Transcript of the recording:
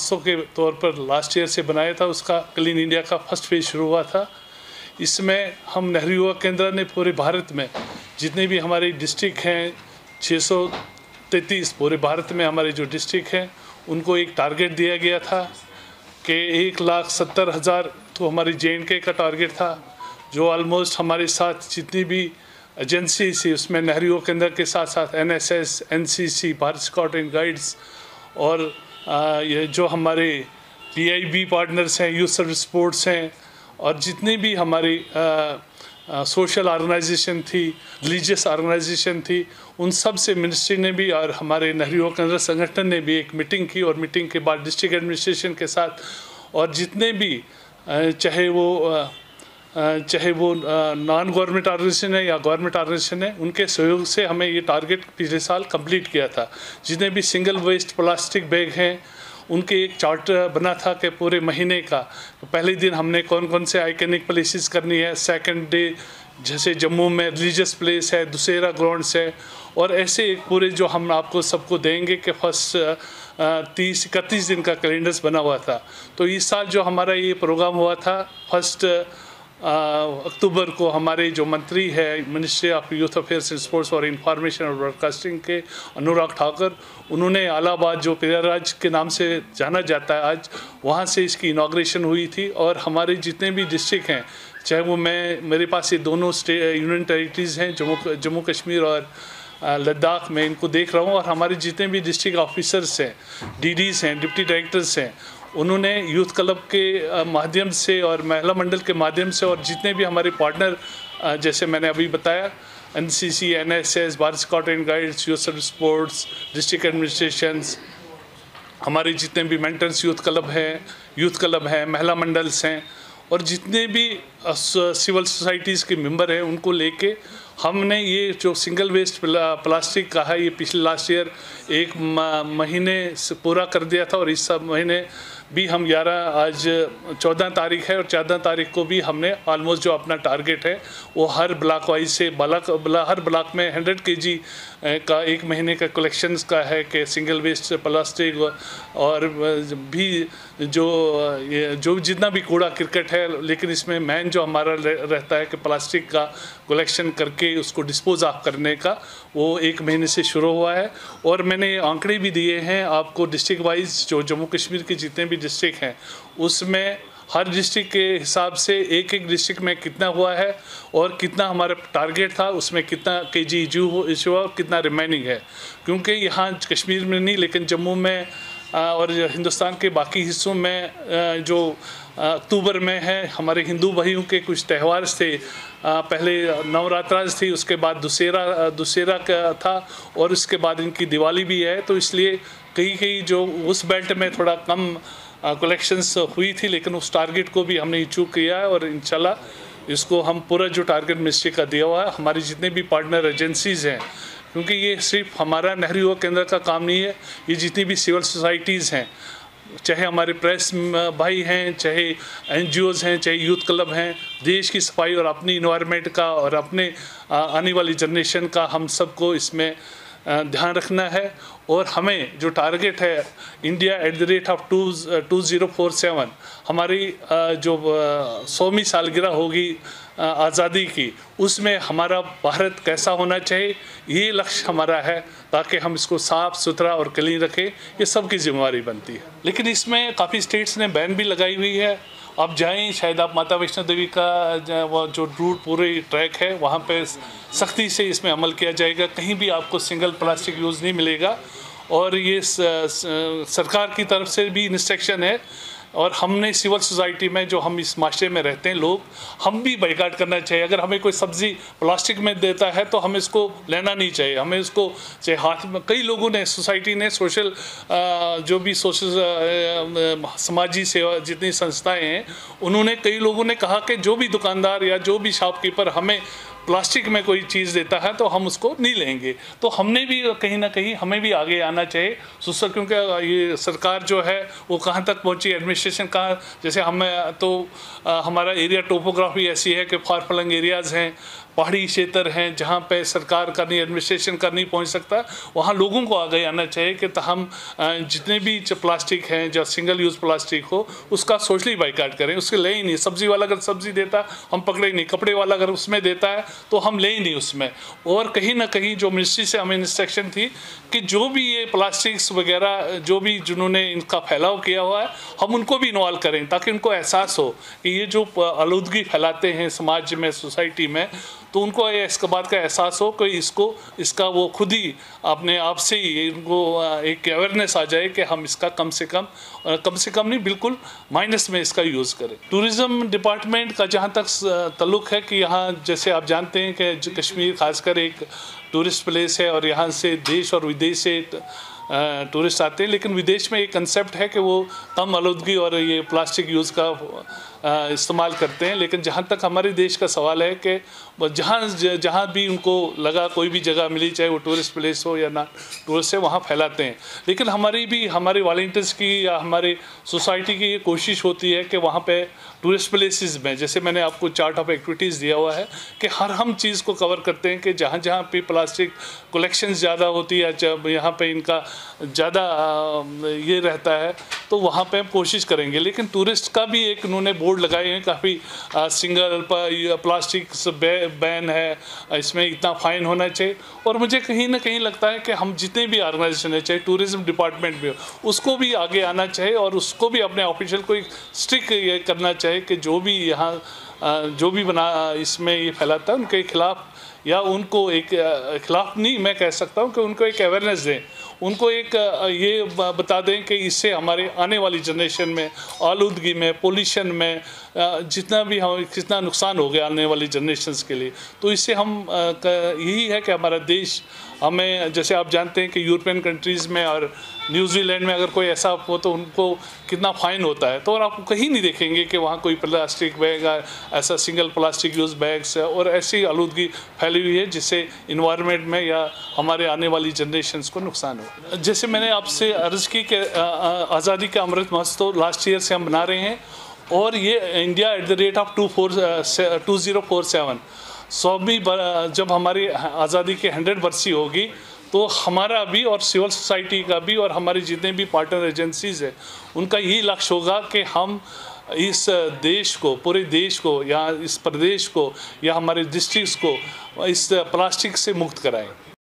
महोत्सव के तौर पर लास्ट ईयर से बनाया था। उसका क्लीन इंडिया का फर्स्ट फेज शुरू हुआ था। इसमें हम नेहरू युवा केंद्र ने पूरे भारत में जितने भी हमारे डिस्ट्रिक्ट हैं 633 पूरे भारत में हमारे जो डिस्ट्रिक्ट हैं उनको एक टारगेट दिया गया था कि 1,70,000 तो हमारी JNK का टारगेट था, जो ऑलमोस्ट हमारे साथ जितनी भी एजेंसी थी उसमें नेहरू युवा केंद्र के साथ साथ NSS, NCC, Bharat scout and guides और ये जो हमारे PIB पार्टनर्स हैं, यूथ सर्विस स्पोर्ट्स हैं और जितनी भी हमारी सोशल ऑर्गेनाइजेशन थी, रिलीजियस ऑर्गेनाइजेशन थी, उन सब से मिनिस्ट्री ने भी और हमारे नेहरू युवा केंद्र संगठन ने भी एक मीटिंग की और मीटिंग के बाद डिस्ट्रिक्ट एडमिनिस्ट्रेशन के साथ और जितने भी चाहे वो नॉन गवर्नमेंट ऑर्गेनाइजेशन है या गवर्नमेंट ऑर्गेनाइजेशन है, उनके सहयोग से हमें ये टारगेट पिछले साल कंप्लीट किया था। जितने भी सिंगल वेस्ट प्लास्टिक बैग हैं उनके एक चार्ट बना था कि पूरे महीने का पहले दिन हमने कौन कौन से आइकनिक प्लेसेस करनी है, सेकंड डे जैसे जम्मू में रिलीजियस प्लेस है, दुसेरा ग्राउंड्स है और ऐसे एक पूरे जो हम आपको सबको देंगे कि फर्स्ट 30-31 दिन का कैलेंडर्स बना हुआ था। तो इस साल जो हमारा ये प्रोग्राम हुआ था 1 अक्टूबर को हमारे जो मंत्री है ministry of youth affairs and sports और इंफॉर्मेशन और ब्रॉडकास्टिंग के अनुराग ठाकुर, उन्होंने आलाबाद जो प्रयागराज के नाम से जाना जाता है आज, वहाँ से इसकी इनॉग्रेशन हुई थी। और हमारे जितने भी डिस्ट्रिक्ट हैं, चाहे वो मेरे पास ये दोनों यूनियन टेरिटरीज़ हैं जम्मू कश्मीर और लद्दाख में, इनको देख रहा हूँ और हमारे जितने भी डिस्ट्रिक्ट ऑफिसर्स हैं, DDs हैं, डिप्टी डायरेक्टर्स हैं, उन्होंने यूथ क्लब के माध्यम से और महिला मंडल के माध्यम से और जितने भी हमारे पार्टनर जैसे मैंने अभी बताया NCC, NSS, Bharat scout and guides, youth service sports, district administrations, हमारे जितने भी मेंटर्स यूथ क्लब हैं, महिला मंडल्स हैं और जितने भी सिविल सोसाइटीज़ के मेंबर हैं, उनको लेके हमने ये जो सिंगल वेस्ट प्लास्टिक का है ये पिछले लास्ट ईयर 1 महीने से पूरा कर दिया था और इस सब महीने भी हम आज 14 तारीख है और 14 तारीख को भी हमने ऑलमोस्ट जो अपना टारगेट है वो हर ब्लॉक वाइज से हर ब्लॉक में 100 kg का 1 महीने का कलेक्शंस का है कि सिंगल वेस्ट प्लास्टिक और भी जो जितना भी कूड़ा क्रिकेट है, लेकिन इसमें मेन जो हमारा रहता है कि प्लास्टिक का कलेक्शन करके उसको डिस्पोज ऑफ करने का, वो 1 महीने से शुरू हुआ है। और मैंने आंकड़े भी दिए हैं आपको डिस्ट्रिक्ट वाइज, जो जम्मू कश्मीर के जितने भी डिस्ट्रिक्ट हैं उसमें हर डिस्ट्रिक्ट के हिसाब से एक डिस्ट्रिक्ट में कितना हुआ है और कितना हमारा टारगेट था, उसमें कितना KG इशू हुआ और कितना रिमेनिंग है। क्योंकि यहाँ कश्मीर में नहीं लेकिन जम्मू में और हिंदुस्तान के बाकी हिस्सों में जो अक्टूबर में है, हमारे हिंदू भाइयों के कुछ त्यौहार थे, पहले नवरात्राज थी, उसके बाद दुसेरा का था और उसके बाद इनकी दिवाली भी है। तो इसलिए कहीं जो उस बेल्ट में थोड़ा कम कलेक्शंस हुई थी, लेकिन उस टारगेट को भी हमने अचीव किया है और इंशाल्लाह इसको हम पूरा जो टारगेट मिनिस्ट्री का दिया हुआ है, हमारी जितने भी पार्टनर एजेंसीज़ हैं, क्योंकि ये सिर्फ हमारा नेहरू युवा केंद्र का काम नहीं है, ये जितनी भी सिविल सोसाइटीज़ हैं, चाहे हमारे प्रेस भाई हैं, चाहे NGOs हैं, चाहे यूथ क्लब हैं, देश की सफाई और अपनी इन्वायरमेंट का और अपने आने वाली जनरेशन का हम सबको इसमें ध्यान रखना है। और हमें जो टारगेट है India@2047 हमारी जो 100वीं सालगिरह होगी आज़ादी की, उसमें हमारा भारत कैसा होना चाहिए, ये लक्ष्य हमारा है, ताकि हम इसको साफ़ सुथरा और क्लीन रखें, ये सबकी जिम्मेवारी बनती है। लेकिन इसमें काफ़ी स्टेट्स ने बैन भी लगाई हुई है। आप जाएं, शायद आप माता वैष्णो देवी का वो जो रूट पूरे ट्रैक है वहाँ पे सख्ती से इसमें अमल किया जाएगा, कहीं भी आपको सिंगल प्लास्टिक यूज़ नहीं मिलेगा। और ये सरकार की तरफ से भी इंस्ट्रक्शन है और हमने सिविल सोसाइटी में जो हम इस माशरे में रहते हैं लोग, हम भी बाइकाट करना चाहिए। अगर हमें कोई सब्ज़ी प्लास्टिक में देता है तो हमें इसको लेना नहीं चाहिए, हमें इसको चाहे हाथ में। कई लोगों ने सोसाइटी ने सोशल जो भी सोशल समाजी सेवा जितनी संस्थाएं हैं, उन्होंने कई लोगों ने कहा कि जो भी दुकानदार या जो भी शॉपकीपर हमें प्लास्टिक में कोई चीज़ देता है तो हम उसको नहीं लेंगे। तो हमने भी कहीं ना कहीं हमें भी आगे आना चाहिए सुसर, क्योंकि ये सरकार जो है वो कहाँ तक पहुँची, एडमिनिस्ट्रेशन जैसे हमें तो हमारा एरिया टोपोग्राफी ऐसी है कि फार फ्लंग एरियाज़ हैं, पहाड़ी क्षेत्र हैं जहाँ पे सरकार का नहीं, एडमिनिस्ट्रेशन का नहीं पहुँच सकता, वहाँ लोगों को आगे आना चाहिए कि हम जितने भी प्लास्टिक हैं, जो सिंगल यूज़ प्लास्टिक हो, उसका सोशली बाइकाट करें। उसके ले ही नहीं, सब्ज़ी वाला अगर सब्ज़ी देता हम पकड़े ही नहीं, कपड़े वाला अगर उसमें देता है तो हम ले ही नहीं उसमें। और कहीं ना कहीं जो मिनिस्ट्री से हमें इंस्ट्रक्शन थी कि जो भी ये प्लास्टिक्स वगैरह जो भी जिन्होंने इनका फैलाव किया हुआ है, हम उनको भी इन्वॉल्व करें ताकि उनको एहसास हो कि ये जो आलूदगी फैलाते हैं समाज में, सोसाइटी में, तो उनको इस बात का एहसास हो कि इसका वो खुद ही अपने आप से ही इनको एक अवेयरनेस आ जाए कि हम इसका कम से कम नहीं, बिल्कुल माइनस में इसका यूज़ करें। टूरिज़्म डिपार्टमेंट का जहाँ तक ताल्लुक़ है कि यहाँ जैसे आप जानते हैं कि कश्मीर खासकर एक टूरिस्ट प्लेस है और यहाँ से देश और विदेश से टूरिस्ट आते हैं, लेकिन विदेश में एक कंसेप्ट है कि वो कम आलूदगी और ये प्लास्टिक यूज़ का इस्तेमाल करते हैं। लेकिन जहाँ तक हमारे देश का सवाल है कि जहाँ भी उनको लगा, कोई भी जगह मिली, चाहे वो टूरिस्ट प्लेस हो या ना टूरिस्ट है, वहाँ फैलाते हैं। लेकिन हमारे वॉलंटियर्स की या हमारे सोसाइटी की ये कोशिश होती है कि वहाँ पे टूरिस्ट प्लेसेस में, जैसे मैंने आपको चार्ट ऑफ एक्टिविटीज़ दिया हुआ है, कि हम चीज़ को कवर करते हैं कि जहाँ जहाँ पे प्लास्टिक कलेक्शन ज़्यादा होती है, जब यहाँ पे इनका ज़्यादा ये रहता है, तो वहाँ पे हम कोशिश करेंगे। लेकिन टूरिस्ट का भी एक उन्होंने बोर्ड लगाए हैं, काफ़ी सिंगल प्लास्टिक बैन है, इसमें इतना फ़ाइन होना चाहिए। और मुझे कहीं ना कहीं लगता है कि हम जितने भी ऑर्गेनाइजेशन है, चाहे टूरिज़्म डिपार्टमेंट भी हो, उसको भी आगे आना चाहिए और उसको भी अपने ऑफिशियल को स्ट्रिक्ट ये करना चाहिए कि जो भी यहाँ जो भी इसमें ये फैलाता है उनके खिलाफ, या उनको एक खिलाफ नहीं मैं कह सकता हूँ कि उनको एक अवेयरनेस दें, उनको एक ये बता दें कि इससे हमारे आने वाली जनरेशन में आलूदगी में, पोल्यूशन में जितना भी हम कितना नुकसान हो गया आने वाली जनरेशन्स के लिए। तो इससे हम यही है कि हमारा देश हमें, जैसे आप जानते हैं कि यूरोपियन कंट्रीज़ में और न्यूजीलैंड में अगर कोई ऐसा हो तो उनको कितना फ़ाइन होता है, तो और आप कहीं नहीं देखेंगे कि वहाँ कोई प्लास्टिक बैग, ऐसा सिंगल प्लास्टिक यूज़ बैग्स और ऐसी आलूदगी फैली हुई है जिससे इन्वायरमेंट में या हमारे आने वाली जनरेशन्स को नुकसान हो। जैसे मैंने आपसे अर्ज़ की कि आज़ादी का अमृत महोत्सव लास्ट ईयर से हम मना रहे हैं और ये India at the rate of 2047 100वीं जब हमारी आज़ादी की 100 बरसी होगी, तो हमारा भी और सिविल सोसाइटी का भी और हमारी जितने भी पार्टनर एजेंसीज़ हैं उनका यही लक्ष्य होगा कि हम इस देश को, पूरे देश को या इस प्रदेश को या हमारे डिस्ट्रिक्ट्स को इस प्लास्टिक से मुक्त कराएं।